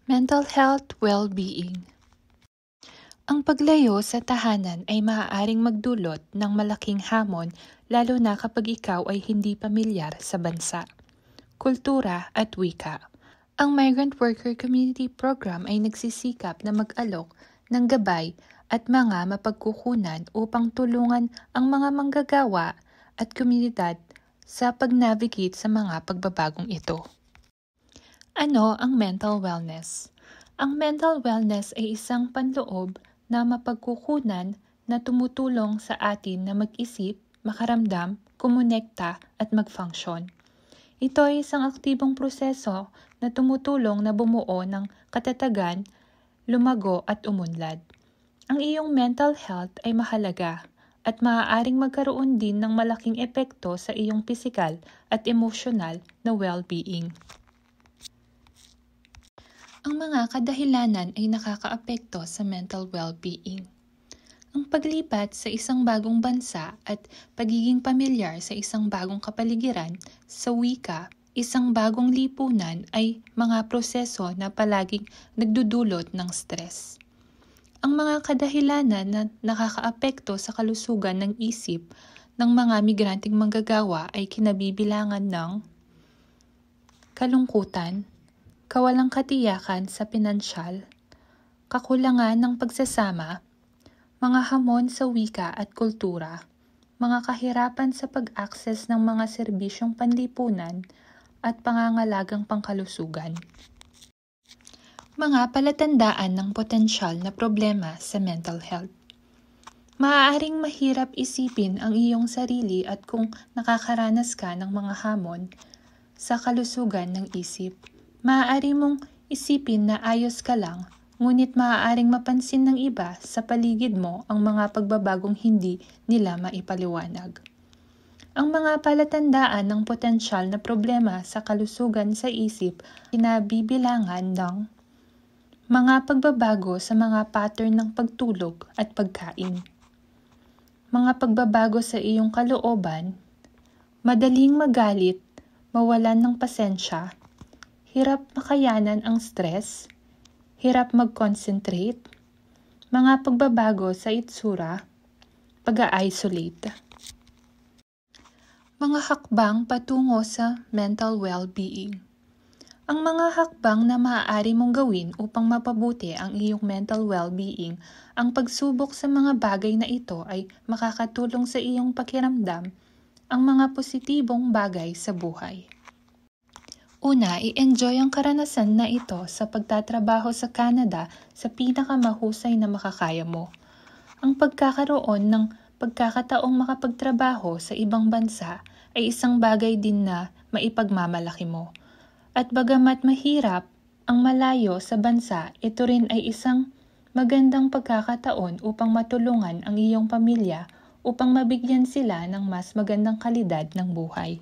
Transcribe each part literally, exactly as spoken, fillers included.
Mental health well-being. Ang paglayo sa tahanan ay maaaring magdulot ng malaking hamon lalo na kapag ikaw ay hindi pamilyar sa bansa, kultura at wika. Ang Migrant Worker Community Program ay nagsisikap na mag-alok ng gabay at mga mapagkukunan upang tulungan ang mga manggagawa at komunidad sa pag-navigate sa mga pagbabagong ito. Ano ang mental wellness? Ang mental wellness ay isang panloob na mapagkukunan na tumutulong sa atin na mag-isip, makaramdam, kumonekta at mag-function. Ito ay isang aktibong proseso na tumutulong na bumuo ng katatagan, lumago at umunlad. Ang iyong mental health ay mahalaga at maaaring magkaroon din ng malaking epekto sa iyong pisikal at emosyonal na well-being. Ang mga kadahilanan ay nakakaapekto sa mental well-being. Ang paglipat sa isang bagong bansa at pagiging pamilyar sa isang bagong kapaligiran, sa wika, isang bagong lipunan ay mga proseso na palaging nagdudulot ng stress. Ang mga kadahilanan na nakakaapekto sa kalusugan ng isip ng mga migranteng manggagawa ay kinabibilangan ng kalungkutan, kawalang katiyakan sa pinansyal, kakulangan ng pagsasama, mga hamon sa wika at kultura, mga kahirapan sa pag-access ng mga serbisyong panlipunan at pangangalagang pangkalusugan. Mga palatandaan ng potensyal na problema sa mental health. Maaaring mahirap isipin ang iyong sarili at kung nakakaranas ka ng mga hamon sa kalusugan ng isip. Maaari mong isipin na ayos ka lang, ngunit maaaring mapansin ng iba sa paligid mo ang mga pagbabagong hindi nila maipaliwanag. Ang mga palatandaan ng potensyal na problema sa kalusugan sa isip kinabibilangan ng mga pagbabago sa mga pattern ng pagtulog at pagkain, mga pagbabago sa iyong kalooban, madaling magalit, mawalan ng pasensya, hirap makayanan ang stress, hirap mag-concentrate, mga pagbabago sa itsura, pag-a-isolate. Mga hakbang patungo sa mental well-being. Ang mga hakbang na maaari mong gawin upang mapabuti ang iyong mental well-being, ang pagsubok sa mga bagay na ito ay makakatulong sa iyong pakiramdam ang mga positibong bagay sa buhay. Una, i-enjoy ang karanasan na ito sa pagtatrabaho sa Canada sa pinakamahusay na makakaya mo. Ang pagkakaroon ng pagkakataong makapagtrabaho sa ibang bansa ay isang bagay din na maipagmamalaki mo. At bagamat mahirap ang malayo sa bansa, ito rin ay isang magandang pagkakataon upang matulungan ang iyong pamilya upang mabigyan sila ng mas magandang kalidad ng buhay.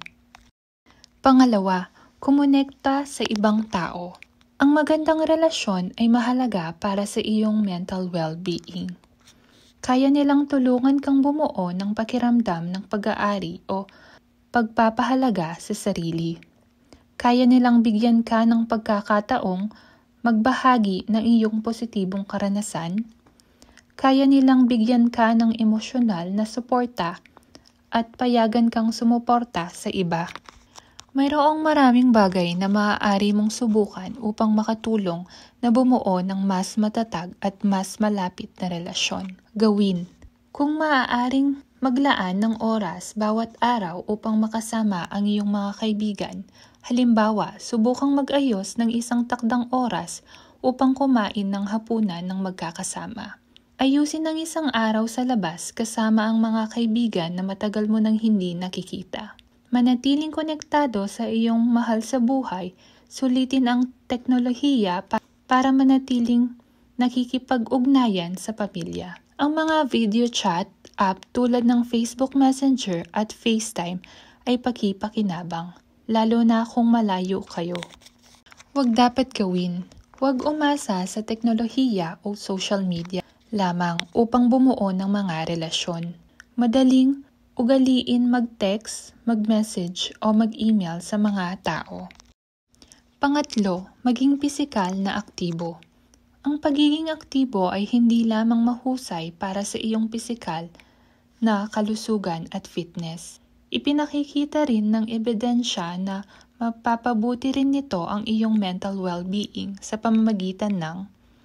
Pangalawa, kumonekta sa ibang tao. Ang magandang relasyon ay mahalaga para sa iyong mental well-being. Kaya nilang tulungan kang bumuo ng pakiramdam ng pag-aari o pagpapahalaga sa sarili. Kaya nilang bigyan ka ng pagkakataong magbahagi ng iyong positibong karanasan. Kaya nilang bigyan ka ng emosyonal na suporta at payagan kang sumuporta sa iba. Mayroong maraming bagay na maaari mong subukan upang makatulong na bumuo ng mas matatag at mas malapit na relasyon. Gawin. Kung maaaring maglaan ng oras bawat araw upang makasama ang iyong mga kaibigan, halimbawa, subukang mag-ayos ng isang takdang oras upang kumain ng hapunan ng magkakasama. Ayusin ang isang araw sa labas kasama ang mga kaibigan na matagal mo nang hindi nakikita. Manatiling konektado sa iyong mahal sa buhay, sulitin ang teknolohiya pa- para manatiling nakikipag-ugnayan sa pamilya. Ang mga video chat app tulad ng Facebook Messenger at FaceTime ay pakipakinabang, lalo na kung malayo kayo. Huwag dapat gawin. Huwag umasa sa teknolohiya o social media lamang upang bumuo ng mga relasyon. Madaling ugaliin mag-text, mag-message o mag-email sa mga tao. Pangatlo, maging pisikal na aktibo. Ang pagiging aktibo ay hindi lamang mahusay para sa iyong pisikal na kalusugan at fitness. Ipinakikita rin ng ebidensya na mapapabuti rin nito ang iyong mental well-being sa pamamagitan ng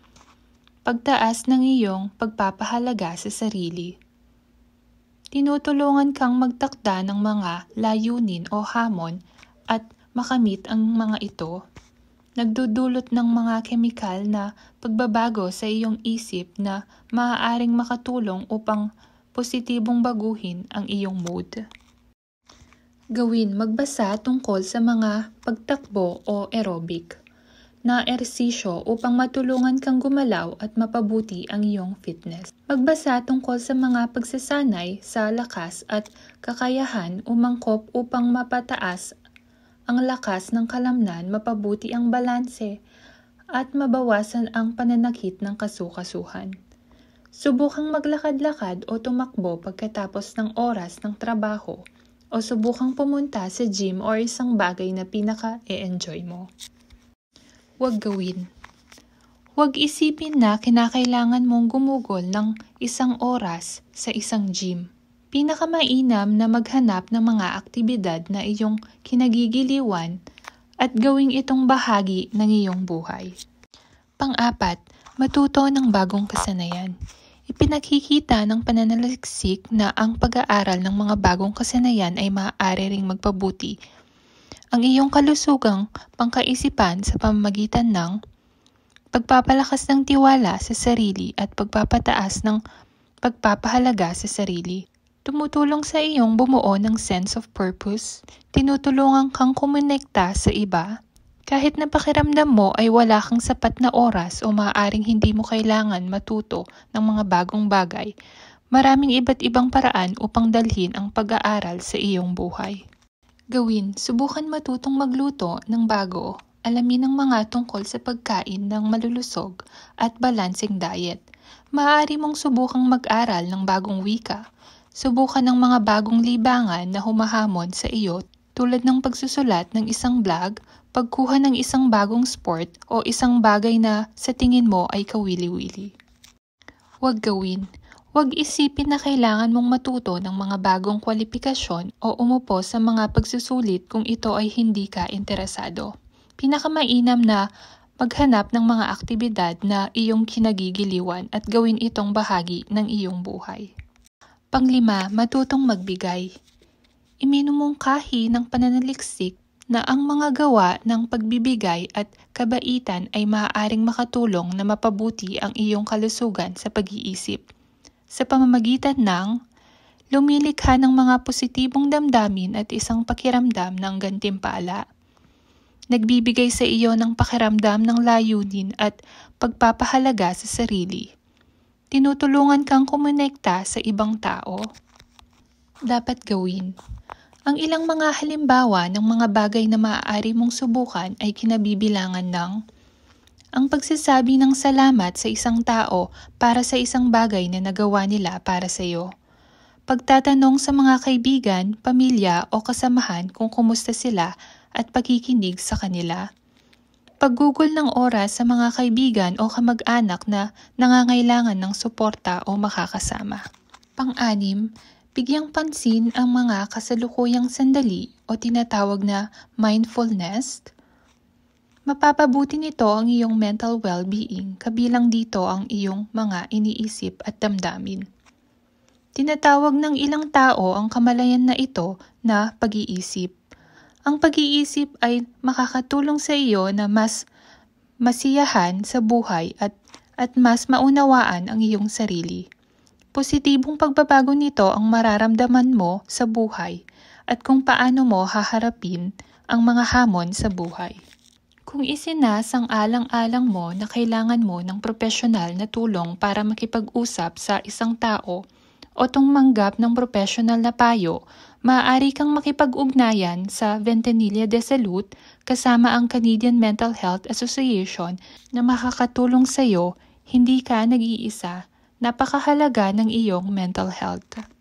pagtaas ng iyong pagpapahalaga sa sarili. Tinutulungan kang magtakda ng mga layunin o hamon at makamit ang mga ito. Nagdudulot ng mga kemikal na pagbabago sa iyong isip na maaaring makatulong upang positibong baguhin ang iyong mood. Gawin magbasa tungkol sa mga pagtakbo o aerobic na ehersisyo upang matulungan kang gumalaw at mapabuti ang iyong fitness. Magbasa tungkol sa mga pagsasanay sa lakas at kakayahan umangkop upang mapataas ang lakas ng kalamnan, mapabuti ang balanse, at mabawasan ang pananakit ng kasukasuhan. Subukang maglakad-lakad o tumakbo pagkatapos ng oras ng trabaho o subukang pumunta sa gym o isang bagay na pinaka-e-enjoy mo. Huwag gawin. Huwag isipin na kinakailangan mong gumugol ng isang oras sa isang gym. Pinakamainam na maghanap ng mga aktibidad na iyong kinagigiliwan at gawing itong bahagi ng iyong buhay. Pang-apat, matuto ng bagong kasanayan. Ipinakikita ng pananaliksik na ang pag-aaral ng mga bagong kasanayan ay maaari ring magpabuti ang iyong kalusugang pangkaisipan sa pamamagitan ng pagpapalakas ng tiwala sa sarili at pagpapataas ng pagpapahalaga sa sarili. Tumutulong sa iyong bumuo ng sense of purpose, tinutulungan kang kumonekta sa iba. Kahit na pakiramdam mo ay wala kang sapat na oras o maaaring hindi mo kailangan matuto ng mga bagong bagay, maraming iba't ibang paraan upang dalhin ang pag-aaral sa iyong buhay. Gawin, subukan matutong magluto ng bago, alamin ang mga tungkol sa pagkain ng malulusog at balancing diet. Maaari mong subukang mag-aral ng bagong wika. Subukan ng mga bagong libangan na humahamon sa iyo tulad ng pagsusulat ng isang blog, pagkuha ng isang bagong sport o isang bagay na sa tingin mo ay kawili-wili. Huwag gawin. Huwag isipin na kailangan mong matuto ng mga bagong kwalifikasyon o umupo sa mga pagsusulit kung ito ay hindi ka interesado. Pinakamainam na maghanap ng mga aktibidad na iyong kinagigiliwan at gawin itong bahagi ng iyong buhay. Panglima, matutong magbigay. Iminumungkahi ng pananaliksik na ang mga gawa ng pagbibigay at kabaitan ay maaaring makatulong na mapabuti ang iyong kalusugan sa pag-iisip. Sa pamamagitan ng lumilikha ng mga positibong damdamin at isang pakiramdam ng gantimpala. Nagbibigay sa iyo ng pakiramdam ng layunin at pagpapahalaga sa sarili. Tinutulungan kang kumonekta sa ibang tao. Dapat gawin. Ang ilang mga halimbawa ng mga bagay na maaari mong subukan ay kinabibilangan ng ang pagsasabi ng salamat sa isang tao para sa isang bagay na nagawa nila para sa iyo. Pagtatanong sa mga kaibigan, pamilya o kasamahan kung kumusta sila at pakikinig sa kanila. Paggugol ng oras sa mga kaibigan o kamag-anak na nangangailangan ng suporta o makakasama. Pang-anim, bigyang pansin ang mga kasalukuyang sandali o tinatawag na mindfulness. Mapapabuti nito ang iyong mental well-being, kabilang dito ang iyong mga iniisip at damdamin. Tinatawag ng ilang tao ang kamalayan na ito na pag-iisip. Ang pag-iisip ay makakatulong sa iyo na mas masiyahan sa buhay at, at mas maunawaan ang iyong sarili. Positibong pagbabago nito ang mararamdaman mo sa buhay at kung paano mo haharapin ang mga hamon sa buhay. Kung isinasang-alang-alang mo na kailangan mo ng profesional na tulong para makipag-usap sa isang tao o tumanggap ng profesional na payo, maaari kang makipag-ugnayan sa Ventanilla de Salud kasama ang Canadian Mental Health Association na makakatulong sa iyo, hindi ka nag-iisa, napakahalaga ng iyong mental health.